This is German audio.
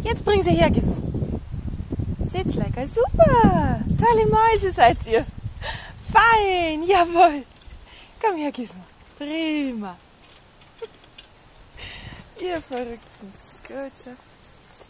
Jetzt bring sie her, Gizmo. Sitz lecker, super. Tolle Mäuse seid ihr. Fein, jawohl. Komm her, Gizmo. Prima. Ihr Verrückten. Gut so.